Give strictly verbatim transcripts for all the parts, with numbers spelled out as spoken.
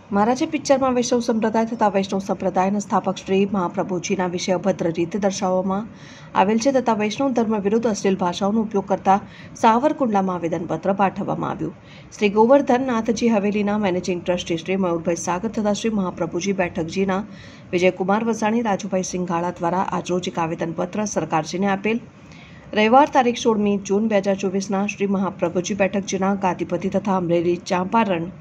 महाराजे पिक्चर में वैष्णव संप्रदाय तथा वैष्णव संप्रदायના સ્થાપક શ્રી મહાપ્રભુજીના વિશે અભદ્ર રીતે દર્શાવવામાં આવેલ છે તથા વૈષ્ણવ ધર્મ વિરુદ્ધ અશ્લીલ ભાષાઓનો ઉપયોગ કરતા સાવરકુંડલામાં આવેદનપત્ર પાઠવવામાં આવ્યું। શ્રી ગોવર્ધન નાથજી હવેલીના મેનેજિંગ ટ્રસ્ટી શ્રી મયુરભાઈ સાગર તથા શ્રી મહાપ્રભુજી બેઠકજીના વિજયકુમાર વસાણી રાજુભાઈ સિંઘાળા દ્વારા આજરોજ એક આવેદનપત્ર સરકારશ્રીને આપેલ। રવિવાર તારીખ સોળમી જૂન બે હજાર ચોવીસના શ્રી મહાપ્રભુજી બેઠકજીના ગાદીપતિ તથા અમરેલી ચાંપારણ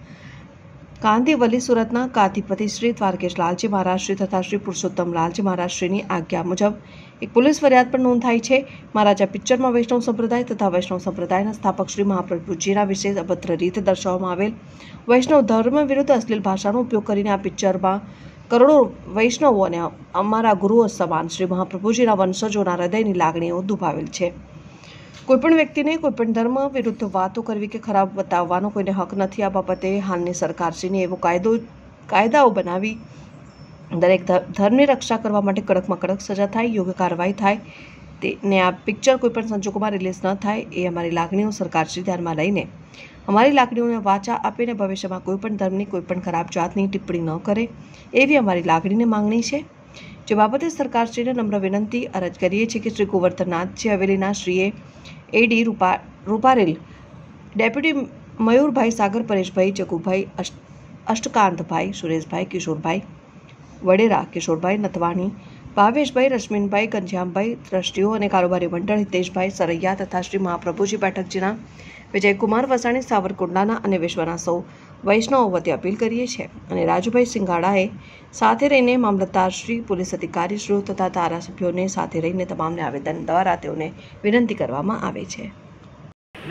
કાંદીવલી સુરતના ગાદીપતિ શ્રી દ્વારકેશ લાલજી મહારાજ શ્રી તથા શ્રી પુરુષોત્તમ લાલજી મહારાજ શ્રીની આજ્ઞા મુજબ એક પોલીસ ફરિયાદ પણ નોંધાઈ છે। મહારાજા પિક્ચરમાં વૈષ્ણવ સંપ્રદાય તથા વૈષ્ણવ સંપ્રદાયના સ્થાપક શ્રી મહાપ્રભુજીના વિશે અભદ્ર રીતે દર્શાવવામાં આવેલ વૈષ્ણવ ધર્મ વિરુદ્ધ અશ્લીલ ભાષાનો ઉપયોગ કરીને આ પિક્ચરમાં કરોડો વૈષ્ણવો અને અમારા ગુરુઓ સમાન શ્રી મહાપ્રભુજીના વંશજોના હૃદયની લાગણીઓ દુભાવેલ છે। कोईपण व्यक्तिने कोईपण धर्म विरुद्ध वातो करवी के खराब बताववानो कोईने हक नथी। आ बाबते हालनी सरकारश्रीने एवो कायदो कायदाओ बनावी दरेक धर्मनी रक्षा करवा माटे कड़कमां कड़क सजा थाय, योग्य कार्यवाही थाय ने आ पिक्चर कोईपण संजोगोमां रिलीज न थाय ए अमारी लागणीओ सरकारश्री ध्यानमां लईने अमारी लागणीओने वाचा आपीने भविष्यमां कोईपण धर्मनी कोईपण खराब जातनी टिप्पणी न करे एवी अमारी लागणीने मांगणी छे। जे बाबते सरकारश्रीने नम्र विनंती अरज करीए छीए कि श्री गोवर्धननाथजी हवेलीना श्रीए एडी रूपा रूपारेल डेप्यूटी मयूरभाई सागर परेशभाई जगुभाई अष्ट अष्टकांतभाई सुरेशभाई किशोरभाई वडेरा किशोरभाई नथवाणी भावेशभाई रश्मिनभाई घनश्यामभाई ट्रस्टीओ और कारोबारी मंडल हितेशभाई सरैया तथा श्री महाप्रभुजी बैठकजीना विजयकुमार वसाणी सावरकुंडलाना अने विश्वना सौ वैष्णव वती अपील करीए छे अने राजूभाई सिंघाड़ाए साथे रहीने मामलतदारश्री पोलीस अधिकारीश्रीओ तथा धारासभ्योने साथे रहीने तमामने आवेदन द्वारा तेओने विनंती करवामां आवे छे। श्री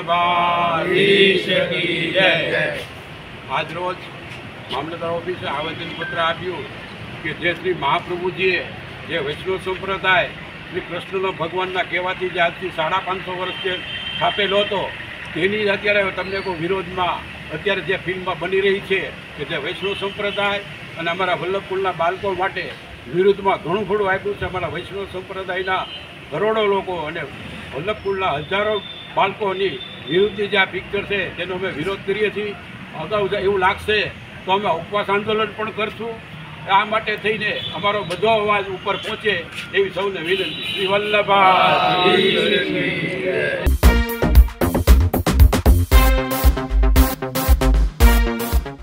वल्लभाधीश की जय। आज रोज मामलतदार ऑफिसे आवेदनपत्र आप्युं कि जे श्री महाप्रभुजीए जे वैष्णव संप्रदाय श्री कृष्ण भगवान कहेवाथी जे आजथी साढ़ा पांच सौ वर्ष स्थापेलो हतो तेनी अत्यारे तमने को विरोधमां अत्यारे जे फिल्म बनी रही है कि जे वैष्णव संप्रदाय और अमरा वल्लभकुलना बाळको माटे विरुद्धमां घणुं खडुं आप्युं छे। अमरा वैष्णव संप्रदायना करोड़ों लोको अने वल्लभकुलना हजारों बाळकोनी विरुद्ध जे आ पिक्चर है तेनो अमे विरोध करीए छीए। अगाऊ एवुं लागशे तो अमे उपवास आंदोलन पण करशुं। आ माटे थईने अमारो बधो अवाज ऊपर पहोंचे एवी सौने विनंती। श्री वल्लभाधीश की जय।